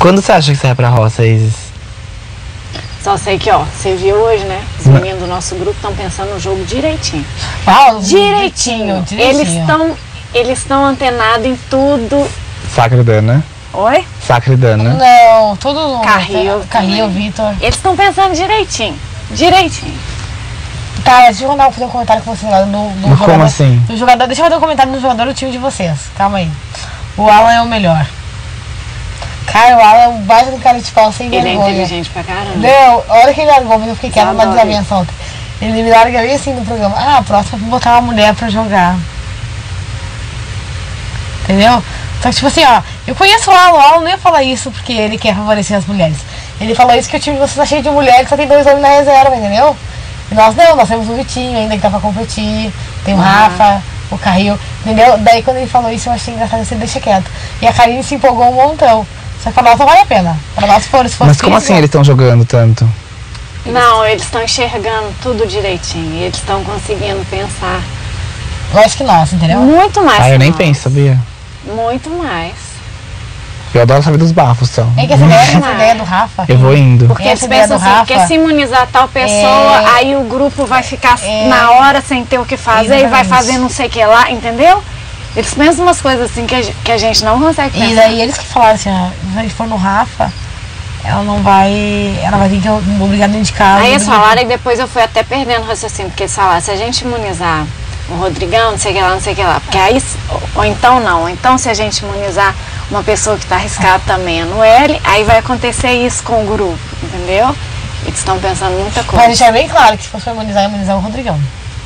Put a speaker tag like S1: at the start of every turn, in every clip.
S1: Quando você acha que você vai pra roça, Isis?
S2: Só sei que, ó, você viu hoje, né? Os meninos do nosso grupo estão pensando no jogo direitinho.
S3: Direitinho.
S2: Eles estão antenados em tudo.
S1: Sacra e Dana.
S2: Oi?
S1: Sacra e Dana.
S3: Não, todo mundo.
S2: Carril,
S3: Vitor.
S2: Eles estão pensando direitinho. Direitinho.
S3: Tá, deixa eu fazer um comentário com vocês lá no
S1: Mas como assim?
S3: No jogador, deixa eu fazer um comentário no jogador do time de vocês. Calma aí. O Alan é o melhor. Cara, o Alan é um baita do cara de pau sem vergonha.
S2: Ele é inteligente pra caramba.
S3: Não, a hora que ele largou, mas eu fiquei quieta numa desavença ontem. Ele me larga bem assim no programa. Ah, a próxima é pra botar uma mulher pra jogar. Entendeu? Só que tipo assim, ó, eu conheço o Alan não ia falar isso porque ele quer favorecer as mulheres. Ele falou isso que o time de vocês tá cheio de mulheres, só tem 2 homens na reserva, entendeu? E nós não, nós temos o Vitinho ainda que tá pra competir, tem o Rafa, o Carril, entendeu? Daí quando ele falou isso eu achei engraçado, você deixa quieto. E a Karine se empolgou um montão. Só que pra nós não vale a pena. Pra nós se fosse
S1: Mas como assim eles estão jogando tanto?
S2: Não, eles estão enxergando tudo direitinho. Eles estão conseguindo pensar.
S3: Lógico que nós, entendeu?
S2: Muito mais.
S1: Ah, eu nem penso, sabia?
S2: Muito mais.
S1: Eu adoro saber dos bafos, então.
S3: É que essa ideia do Rafa.
S1: Eu vou indo.
S2: Porque eles pensam assim, quer se imunizar tal pessoa, aí o grupo vai ficar na hora sem ter o que fazer e vai fazer não sei o que lá, entendeu? Eles pensam umas coisas assim que a gente não consegue pensar.
S3: E daí eles que falaram assim, ó, se a gente for no Rafa, ela vai vir que eu obrigada dentro de casa.
S2: Aí eles falaram e depois eu fui até perdendo o raciocínio, porque eles falaram, se a gente imunizar o Rodrigão, não sei o que lá, não sei o que lá, porque aí, ou então se a gente imunizar uma pessoa que está arriscada também, a Noelle, aí vai acontecer isso com o grupo, entendeu? Eles estão pensando muita coisa.
S3: Mas deixar bem claro que se fosse imunizar o Rodrigão.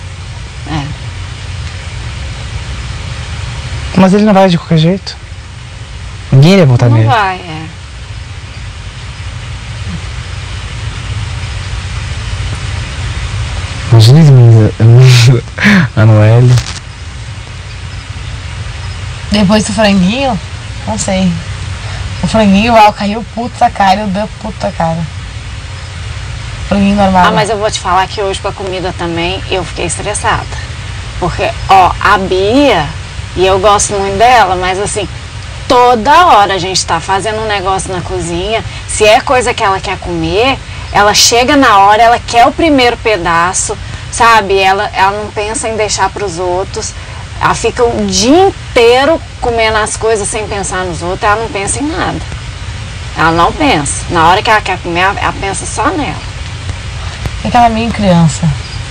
S1: Mas ele não vai de qualquer jeito. Ninguém iria votar nele.
S2: Não vai,
S1: Imagina a Noelle.
S3: Depois do franguinho, não sei. O franguinho, o caiu puta cara e o Dan puta cara. Franguinho normal.
S2: Ah, mas eu vou te falar que hoje com a comida também eu fiquei estressada. Porque, ó, a Bia, e eu gosto muito dela, mas assim, toda hora a gente tá fazendo um negócio na cozinha, se é coisa que ela quer comer, ela chega na hora, ela quer o primeiro pedaço, sabe? Ela não pensa em deixar para os outros. Ela fica o dia inteiro comendo as coisas sem pensar nos outros, ela não pensa em nada. Ela não pensa. Na hora que ela quer comer, ela pensa só nela.
S3: É aquela meio criança.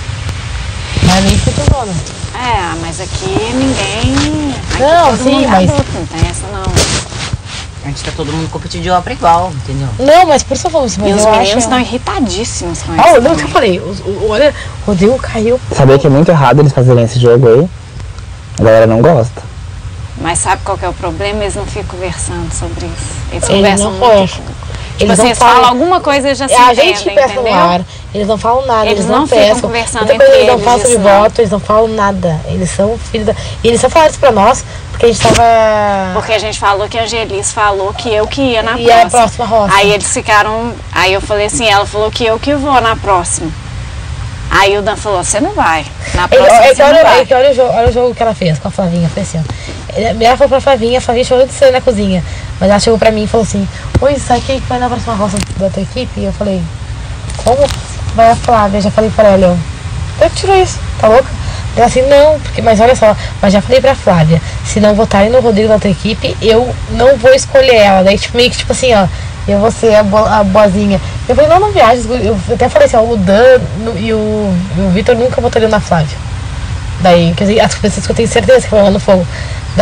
S3: Mas nem fica toda.
S2: Mas aqui ninguém... Aqui
S3: não,
S2: todo
S3: sim,
S2: mundo
S3: mas...
S2: adulto, não tem essa não.
S4: A gente tá todo mundo competindo de igual pra igual, entendeu?
S3: Não, mas por isso eu falo isso, mas
S2: e os
S3: eu
S2: meninos
S3: acho...
S2: estão irritadíssimos com isso.
S3: Não, que eu falei, olha, o Rodrigo caiu.
S1: Sabia que é muito errado eles fazerem esse jogo aí? A galera não gosta.
S2: Mas sabe qual que é o problema? Eles não ficam conversando sobre isso. Eles
S3: Eles
S2: conversam
S3: não
S2: muito.
S3: conversam.
S2: Tipo assim, eles falam alguma coisa e já se
S3: a
S2: entendem,
S3: gente pensa
S2: entendeu?
S3: no ar, eles não falam nada,
S2: Eles
S3: não
S2: ficam
S3: pensam.
S2: conversando
S3: Outra
S2: entre
S3: coisa, eles não
S2: eles,
S3: falam sobre
S2: isso não.
S3: voto, eles não falam nada. Eles são filhos da... E eles só falaram isso pra nós, porque a gente tava...
S2: Porque a gente falou que a Angelice falou que eu que ia na
S3: E
S2: próxima.
S3: a próxima roça.
S2: Aí eles ficaram... Aí eu falei assim, ela falou que eu que vou na próxima. Aí o Dan falou, você não vai. Na próxima você não vai.
S3: Olha o jogo que ela fez com a Flavinha, foi assim, ó. Ela falou pra Flavinha, a Flavinha chorou de sangue na cozinha. Mas ela chegou pra mim e falou assim, oi, sabe quem vai na próxima roça da tua equipe? E eu falei, como vai a Flávia? Eu já falei pra ela, eu tirou isso, tá louca? Ela assim, não, porque, mas olha só, mas já falei pra Flávia, se não votarem no Rodrigo da tua equipe, eu não vou escolher ela. Daí tipo, meio que tipo assim, ó, eu vou ser a boazinha. Eu falei, não viaja, eu até falei assim, ó, o Dan e o Vitor nunca votariam na Flávia. Daí, quer dizer, as pessoas que eu tenho certeza que foram no fogo.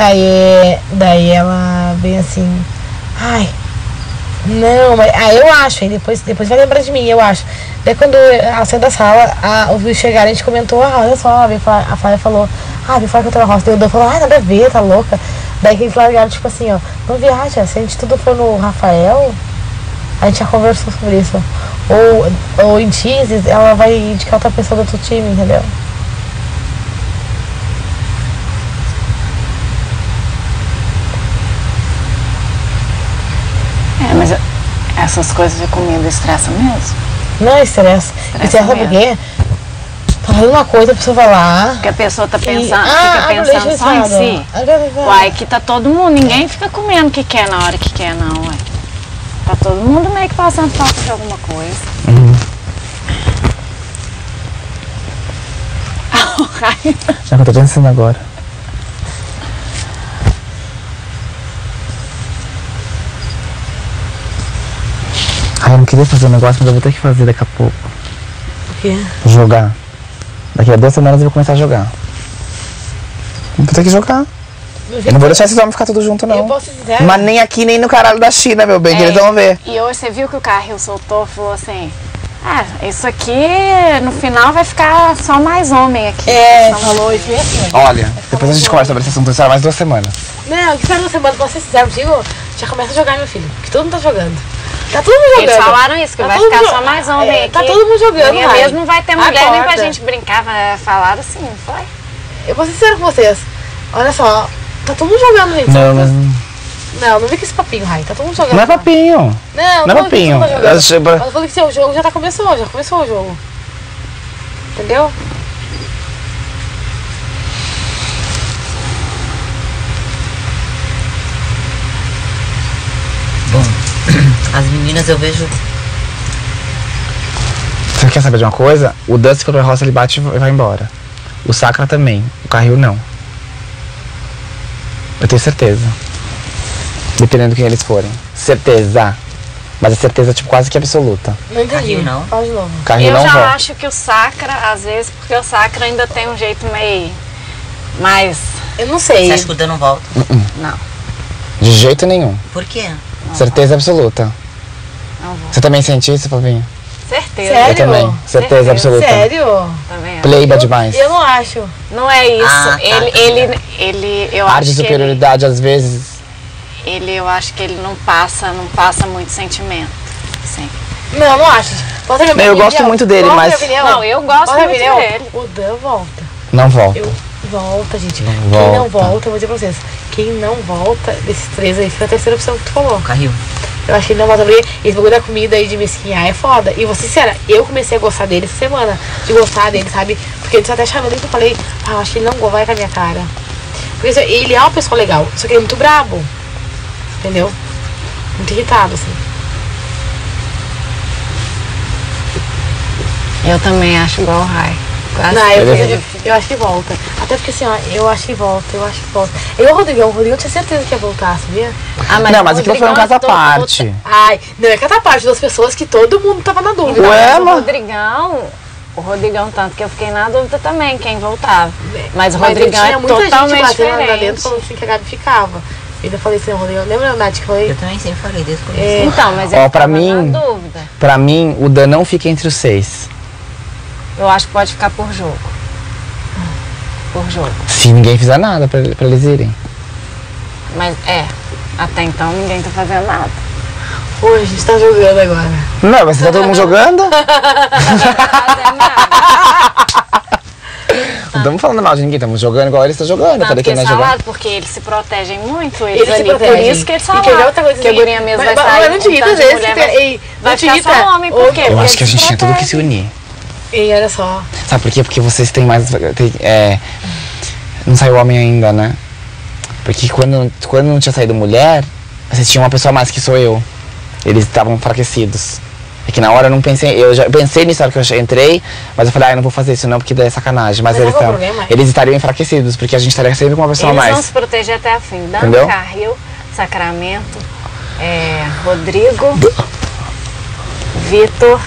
S3: Daí ela vem assim, ai, não, mas eu acho, aí depois vai lembrar de mim, eu acho. Daí quando ela saiu da sala, os bichos chegaram, a gente comentou, olha só, a Flávia falou, vem falar que eu tô na roça. Daí o Dan falou, nada a ver, tá louca. Daí que eles largaram, tipo assim, ó, não viaja, se a gente tudo for no Rafael, a gente já conversou sobre isso. Ou em Teases, ela vai indicar outra pessoa do outro time, entendeu?
S2: Mas essas coisas de comida estressam mesmo?
S3: Não estressa. Estressa por quê? Tá fazendo uma coisa, a pessoa vai lá.
S2: Porque a pessoa tá pensando, fica pensando só em si. Uai, que tá todo mundo, ninguém fica comendo o que quer na hora que quer, não, uai. Tá todo mundo meio que passando falta de alguma coisa.
S1: Já que eu tô pensando agora. Ai, eu não queria fazer um negócio, mas eu vou ter que fazer daqui a pouco.
S3: O quê?
S1: Jogar. Daqui a 2 semanas eu vou começar a jogar. Vou ter que jogar. Eu não vou deixar esses homens ficar tudo junto, não.
S3: Eu posso dizer.
S1: Mas nem aqui, nem no caralho da China, meu bem, que eles vão ver.
S2: E hoje você viu que o Carril soltou, falou assim, isso aqui no final vai ficar só mais homem aqui.
S3: Falou isso mesmo.
S1: Olha, depois a gente conversa sobre esse assunto, será mais 2 semanas.
S3: Não, que espera uma semana, posso ser sincero contigo? Já começa a jogar, meu filho. Que todo mundo tá jogando. Tá todo mundo jogando.
S2: Eles falaram isso, que
S3: Tá
S2: vai
S3: todo
S2: ficar
S3: mundo-
S2: só mais homem aqui.
S3: Tá todo mundo jogando,
S2: Minha
S3: vai.
S2: mesmo não vai ter mulher nem pra
S3: Acorda.
S2: gente brincar, falaram assim, não foi?
S3: Eu vou ser sincero com vocês. Olha só, tá todo mundo jogando, gente.
S1: Não, mas
S3: Não vem com esse papinho, Rai. Tá todo mundo jogando.
S1: não é
S3: lá.
S1: papinho.
S3: Não,
S1: Não é papinho.
S3: Tá jogando.
S1: Eu sei-
S3: Mas eu falei que o jogo já começou o jogo. Entendeu?
S4: Bom, as meninas eu vejo.
S1: Você quer saber de uma coisa? O Dusty for pra roça, ele bate e vai embora. O Sacra também. O Carril não. Eu tenho certeza. Dependendo de quem eles forem. Certeza. Mas a certeza, tipo, quase que absoluta.
S3: Não entendi.
S4: Carril não.
S3: Fala de novo.
S1: O Carril
S2: Eu
S1: não
S2: já
S1: volta.
S2: acho que o Sacra, às vezes, porque o Sacra ainda tem um jeito meio mais...
S3: Eu não sei.
S4: Você acha que o Dan não volta?
S2: Não,
S1: De jeito nenhum.
S4: Por quê?
S1: Certeza absoluta.
S2: não vou.
S1: Você também sente isso, Flavinha?
S2: Certeza.
S3: Sério?
S1: Eu também. Certeza absoluta.
S3: Sério?
S2: Também.
S1: Pleiba demais.
S3: Eu não acho.
S2: Não é isso.
S4: Ah, tá.
S2: Eu
S1: Ar de
S2: acho que ele,
S1: superioridade, às vezes.
S2: eu acho que ele não passa muito sentimento. Sim.
S3: Não acho. Posso ter minha
S1: Eu
S3: opinião?
S1: gosto muito dele,
S3: Posso ter
S1: mas-
S3: minha opinião?
S2: Não, eu gosto
S3: Posso ter
S2: muito
S3: minha opinião?
S2: dele.
S3: O Dan volta.
S1: Não volta.
S3: Volta, gente.
S1: Não
S3: Quem
S1: volta.
S3: não volta, eu vou dizer pra vocês. Quem não volta, desses 3 aí, fica a terceira opção que tu falou.
S4: Carril.
S3: Eu acho que ele não volta porque esse bagulho da comida aí de mesquinhar é foda. E vou ser sincera, eu comecei a gostar dele essa semana. De gostar dele, sabe? Porque ele tá até chamando ele que eu falei, eu acho que ele não vai com a minha cara. Porque assim, ele é uma pessoa legal, só que ele é muito brabo. Entendeu? Muito irritado, assim.
S2: Eu também acho igual o Rai. Quase
S3: Não,
S1: Ele-
S3: eu acho que volta. Até porque assim, ó, eu acho que volta. Eu, o Rodrigão, eu tinha certeza que ia voltar, sabia?
S1: Não, mas
S2: o
S1: aquilo foi um caso à
S2: Rodrigão é
S1: parte.
S3: Ai, não é que a parte das pessoas que todo mundo tava na dúvida.
S1: Ué,
S2: Mas
S1: mano.
S2: o Rodrigão, tanto que eu fiquei na dúvida também, quem voltava. Mas o
S3: Mas
S2: Rodrigão
S3: tinha
S2: é
S3: muita
S2: totalmente
S3: gente batendo lá
S2: diferente.
S3: dentro falando assim que a Gabi ficava. E eu falei assim, Rodrigão, lembra, Nath, que eu falei?
S4: Eu também sempre falei desde o começo.
S3: É,
S2: Então, mas
S1: Ó,
S2: eu
S1: pra
S2: tava
S1: mim-
S2: na dúvida.
S1: Pra mim, o Dan não fica entre os 6.
S2: Eu acho que pode ficar por jogo. Por jogo.
S1: Se ninguém fizer nada pra eles irem.
S2: Mas até então ninguém tá fazendo nada.
S3: Hoje a gente tá jogando agora.
S1: Não, mas tá todo mundo jogando?
S2: Não tá fazendo nada.
S1: Não estamos falando mal de ninguém, estamos jogando igual eles estão jogando. Eu
S2: Não,
S1: falei que
S2: porque
S1: não ia jogar.
S2: falaram, porque eles se protegem muito, eles,
S3: Eles se
S2: ali,
S3: protegem.
S2: por isso que eles
S3: E
S2: falaram.
S3: quer ver outra coisa
S2: que a
S3: assim?
S2: guria mesmo vai
S3: Mas
S2: sair.
S3: não te irrita
S2: um
S3: às
S2: tanto de
S3: vezes que
S2: mulher
S3: tem.
S2: vai
S3: Não te
S2: ficar
S3: irrita.
S2: só homem, por quê?
S1: Eu
S2: Porque
S1: acho que a
S2: eles
S1: gente
S2: se
S1: tinha tudo que se
S2: protegem.
S1: unir.
S3: Ei, olha só.
S1: Sabe por quê? Porque vocês têm mais. Não saiu homem ainda, né? Porque quando não tinha saído mulher, vocês tinham uma pessoa a mais que sou eu. Eles estavam enfraquecidos. É que na hora eu não pensei. Eu já pensei nisso na hora que eu entrei, mas eu falei, eu não vou fazer isso não, porque daí é sacanagem. Mas
S3: Mas
S1: eles,
S3: qual é o problema?
S1: eles estariam enfraquecidos, porque a gente estaria sempre com uma pessoa a
S2: Eles vão
S1: mais.
S2: se proteger até a fim. Dan,
S1: Entendeu?
S2: Carril, Sacramento, Rodrigo, Vitor.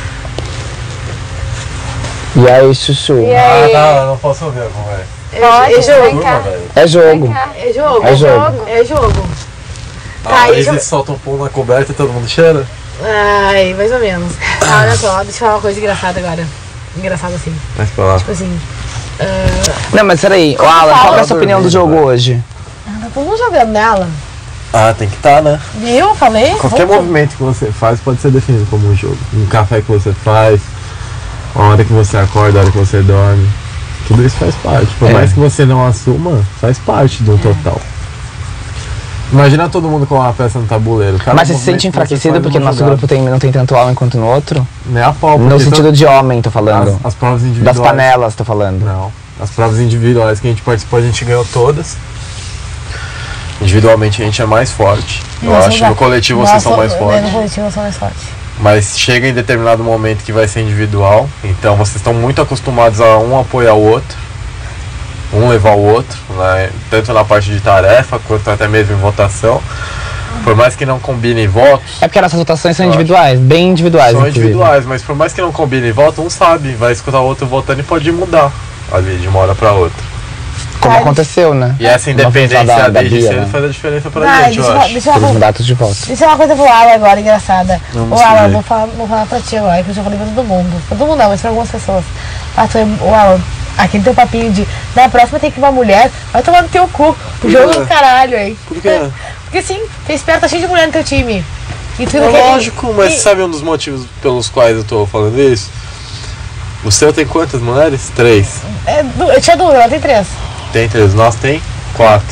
S1: E aí, Chuchu?
S2: E aí?
S5: Tá, não posso ouvir a conversa.
S2: Pode,
S3: É jogo.
S2: vem
S5: Turma,
S2: cá.
S5: velho.
S1: É jogo.
S2: Vem cá.
S3: É jogo.
S1: É jogo.
S3: É jogo. Tá,
S5: Aí
S3: aí já-
S5: eles soltam um pum na coberta e todo mundo cheira.
S3: Ai, mais ou menos. Ah, olha só, deixa eu falar uma coisa engraçada agora. Engraçada assim.
S5: Mas pra lá.
S3: Tipo assim.
S1: Não, mas peraí. Ô, Alan, qual que é a sua opinião do jogo hoje?
S3: Tá todo mundo jogando nela.
S5: Ah, tem que estar, né?
S3: Viu? Falei?
S5: Qualquer
S3: Vamos-
S5: movimento que você faz pode ser definido como um jogo. Um café que você faz, a hora que você acorda, a hora que você dorme. Tudo isso faz parte. Por
S1: É.
S5: mais que você não assuma, faz parte do total. Imagina todo mundo com uma peça no tabuleiro. Cada
S1: Mas você se
S5: movimento
S1: sente
S5: que você
S1: enfraquecido
S5: faz
S1: porque no
S5: numa
S1: nosso
S5: jogada.
S1: grupo não tem tanto homem quanto no outro?
S5: Nem a pau,
S1: No
S5: porque
S1: sentido de homem, tô falando.
S5: as provas
S1: Das
S5: individuais.
S1: panelas, tô falando.
S5: Não. As provas individuais que a gente participou, a gente ganhou todas. Individualmente a gente é mais forte. Eu acho que no coletivo vocês são mais fortes.
S3: No coletivo eu sou mais forte.
S5: Mas chega em determinado momento que vai ser individual. Então vocês estão muito acostumados a um apoiar o outro. Um levar o outro, né? Tanto na parte de tarefa quanto até mesmo em votação. Por mais que não combine votos.
S1: É porque nossas votações são individuais, bem individuais.
S5: São
S1: inclusive.
S5: individuais, mas por mais que não combine voto, um sabe, vai escutar o outro votando e pode mudar ali de uma hora pra outra.
S1: Como aconteceu, né?
S5: E essa independência
S1: da
S5: desde
S1: Bia,
S5: cedo
S1: né?
S5: faz a diferença pra gente, eu acho.
S3: Deixa
S1: Pelos mandatos de volta.
S3: Deixa eu falar uma coisa pro Alan agora, engraçada.
S5: Vamos
S3: O Alan,
S5: seguir.
S3: vou falar pra ti agora, que eu já falei pra todo mundo. Pra todo mundo não, mas pra algumas pessoas. O Alan, aquele teu papinho de na próxima tem que ir uma mulher, vai tomar no teu cu. O jogo do caralho, hein?
S5: Por quê?
S3: Porque sim, você espera, tá cheio de mulher no teu time. E tu
S5: É
S3: não quer-
S5: lógico, mas sabe um dos motivos pelos quais eu tô falando isso? O seu tem quantas mulheres? 3.
S3: Eu tinha 2, ela tem 3.
S5: Tem 3, nós tem 4.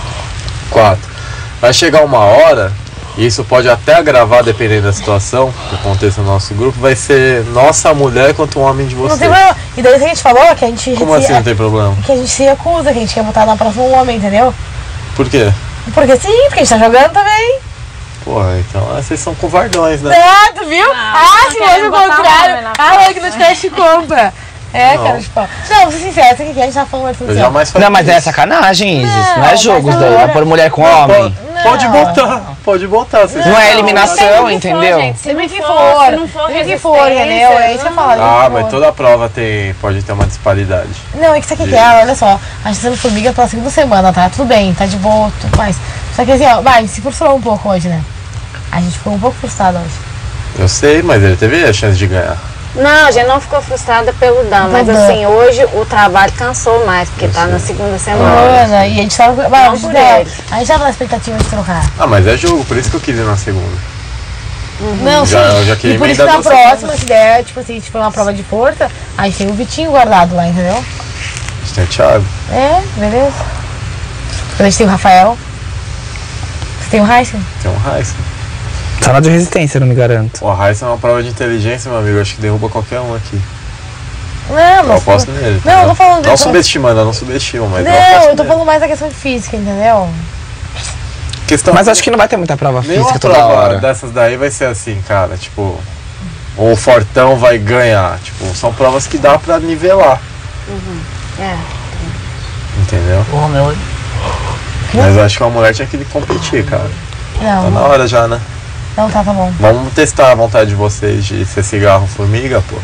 S5: 4. Vai chegar uma hora, e isso pode até agravar dependendo da situação que aconteça no nosso grupo, vai ser nossa mulher contra um homem de
S3: Não
S5: vocês.
S3: tem problema. E daí a gente falou que a gente
S5: Como assim não tem problema?
S3: que a gente se recusa, que a gente quer botar na próxima um homem, entendeu?
S5: Por quê?
S3: Porque sim, porque a gente tá jogando também.
S5: Porra, então vocês são covardões, né?
S3: Ah, tu viu?
S2: não
S3: Se
S2: queremos
S3: hoje o
S2: botar um
S3: contrário.
S2: homem na
S3: Ah, que não tivesse compra.
S5: Não.
S3: Cara de pau. Não, vou ser sincera, sabe o que a gente tá falando aqui?
S5: Eu jamais falei
S1: Não, mas é
S5: isso.
S1: sacanagem, Isis. Não
S3: Não,
S1: é jogo
S3: mas
S1: isso daí.
S3: agora-
S1: Vai pôr mulher com
S5: Não,
S1: homem.
S5: pode botar, pode botar. Vocês
S1: Não é
S5: não-
S1: eliminação, entendeu?
S3: Sempre que for,
S2: se não for
S3: sempre que
S2: resistência,
S3: for, entendeu? É isso que eu falo.
S5: Ah, mas toda prova pode ter uma disparidade.
S3: Não, é que sabe o que é? Olha só, a gente tá sendo formiga pela segunda semana, tá? Tudo bem, tá de boa, tudo mais. Só que assim, ó, vai, se frustrou um pouco hoje, né? A gente ficou um pouco frustrado hoje.
S5: Eu sei, mas ele teve a chance de ganhar.
S2: Não, a gente não ficou frustrada pelo Dan, mas
S3: Dan.
S2: assim, hoje o trabalho cansou mais, porque tá na segunda semana.
S3: Ana, e a gente tava. Vai,
S2: Não
S3: a gente
S2: por
S3: tava-
S2: ele.
S3: a gente tava na expectativa de trocar.
S5: Ah, mas é jogo, por isso que eu quis ir na segunda.
S3: Não, sim.
S5: Eu já queria
S3: E por isso que
S5: emendar
S3: na
S5: 2 semanas.
S3: próxima, se der, tipo assim, se for uma prova de força, a gente tem o Vitinho guardado lá, entendeu?
S5: A gente tem o Thiago.
S3: É, beleza. Depois a gente tem o Rafael. Você tem o Heisen?
S5: Tem um Heisen.
S1: Só na de resistência, eu não me garanto.
S5: O Heisen é uma prova de inteligência, meu amigo. Eu acho que derruba qualquer um aqui.
S3: Não,
S5: Eu
S3: mas.
S5: aposto nele.
S3: Não, eu tô falando
S5: Não
S3: disso.
S5: subestimando, eu não subestimo, mas eu
S3: Não,
S5: aposto
S3: eu tô
S5: nele.
S3: falando mais da questão de física, entendeu?
S5: Questão
S1: Mas acho que não vai ter muita prova
S5: nenhuma
S1: física toda
S5: prova
S1: hora.
S5: dessas daí vai ser assim, cara. Tipo, ou o Fortão vai ganhar. Tipo, são provas que dá pra nivelar.
S2: É.
S5: Entendeu?
S4: Porra, meu.
S5: Mas eu acho que uma mulher tinha que competir, cara. Tá na
S3: Não,
S5: hora já, né?
S3: não tá bom.
S5: Vamos testar a vontade de vocês de ser cigarro formiga, pô.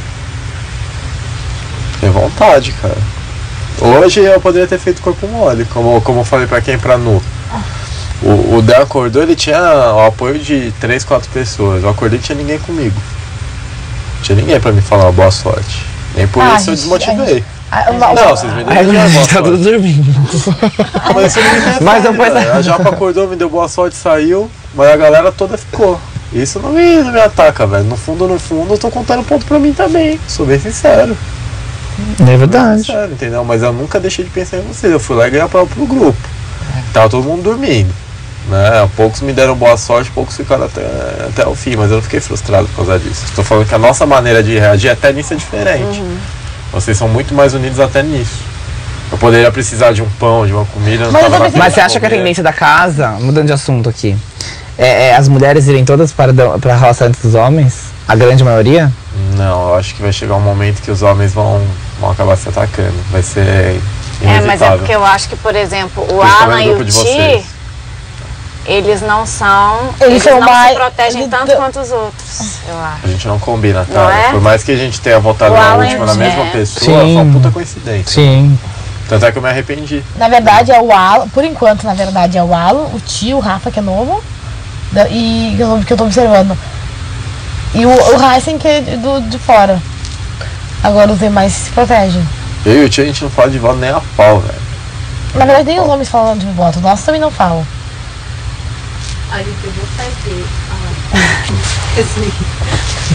S5: Tem vontade, cara. Hoje eu poderia ter feito corpo mole, como eu falei pra quem? Pra nu. O Dan acordou, ele tinha o apoio de 3, 4 pessoas. Eu acordei e não tinha ninguém comigo. Não tinha ninguém pra me falar boa sorte. Nem por
S3: Ah,
S5: isso eu
S3: gente,
S5: desmotivei.
S3: Não,
S5: Não, vocês me
S1: Aí
S5: deram
S1: a
S5: boa
S1: gente tá
S5: sorte.
S1: tudo dormindo.
S5: Mas isso ninguém tem
S1: Mas
S5: feito,
S1: depois-
S5: velho. A Japa acordou, me deu boa sorte, saiu, mas a galera toda ficou. Isso não me ataca, velho. No fundo, eu tô contando ponto pra mim também. Sou bem sincero.
S1: É verdade.
S5: Sincero, entendeu? Mas eu nunca deixei de pensar em vocês. Eu fui lá e ganhei a prova pro grupo. Tava todo mundo dormindo. Né? Poucos me deram boa sorte, poucos ficaram até o fim, mas eu não fiquei frustrado por causa disso. Estou falando que a nossa maneira de reagir até nisso é diferente. Vocês são muito mais unidos até nisso. Eu poderia precisar de um pão, de uma comida, não
S3: Mas eu
S5: tava
S3: tô
S5: na
S3: pensando-
S1: Mas você acha que a tendência da casa, mudando de assunto aqui, é as mulheres irem todas pra roça antes dos homens? A grande maioria?
S5: Não, eu acho que vai chegar um momento que os homens vão acabar se atacando. Vai ser
S2: É,
S5: inevitável.
S2: mas é porque eu acho que, por exemplo, o
S5: Principalmente
S2: Alan
S5: no
S2: e
S5: grupo
S2: o
S5: de
S2: Ti,
S5: vocês.
S2: eles não são.
S3: Eles são
S2: não
S3: mais-
S2: se protegem
S3: eles-
S2: tanto quanto os outros, eu acho.
S5: A gente não combina, tá?
S2: Não é?
S5: Por mais que a gente tenha votado
S2: O
S5: na
S2: Alan
S5: última, na
S2: é.
S5: mesma pessoa,
S1: Sim.
S5: foi uma puta coincidência.
S1: Sim.
S5: Tanto é que eu me arrependi.
S3: Na verdade é o Alan, por enquanto, na verdade é o Alan, o tio, o Rafa, que é novo, e que eu tô observando. E o Heisen, que é de fora. Agora os demais se protegem.
S5: Eu e o tio, a gente não fala de voto nem a pau, velho.
S3: Na verdade, nem os homens falam de voto, nós também não falam.
S6: A gente pegou aqui. Esse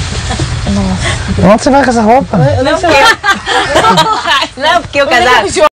S1: Onde você vai com essa roupa?
S3: Eu não sei.
S4: Não, porque o casaco.